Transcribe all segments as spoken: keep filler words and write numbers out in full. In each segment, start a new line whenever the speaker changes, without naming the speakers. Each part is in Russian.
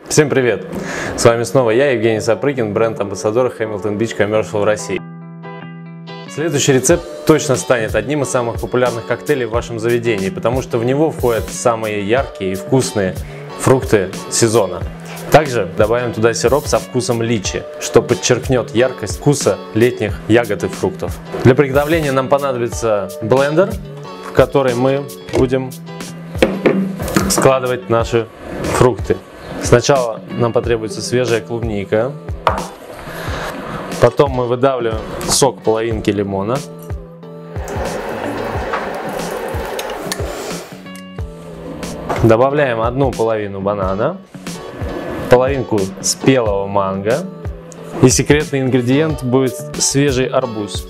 Всем привет! С вами снова я, Евгений Сапрыкин, бренд-амбассадор Hamilton Beach Commercial в России. Следующий рецепт точно станет одним из самых популярных коктейлей в вашем заведении, потому что в него входят самые яркие и вкусные фрукты сезона. Также добавим туда сироп со вкусом личи, что подчеркнет яркость вкуса летних ягод и фруктов. Для приготовления нам понадобится блендер, в который мы будем складывать наши фрукты. Сначала нам потребуется свежая клубника, потом мы выдавливаем сок половинки лимона, добавляем одну половину банана, половинку спелого манго и секретный ингредиент будет свежий арбуз.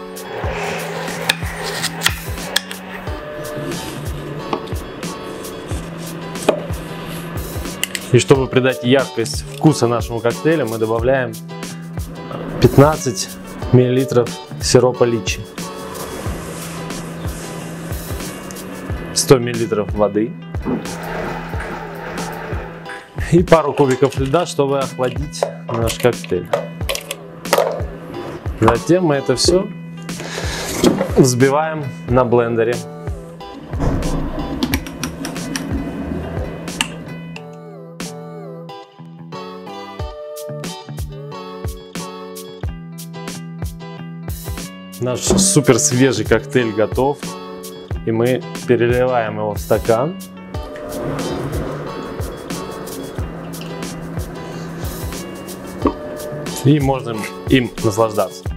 И чтобы придать яркость вкуса нашему коктейлю, мы добавляем пятнадцать миллилитров сиропа личи, сто миллилитров воды и пару кубиков льда, чтобы охладить наш коктейль. Затем мы это все взбиваем на блендере. Наш супер свежий коктейль готов, и мы переливаем его в стакан. И можем им наслаждаться.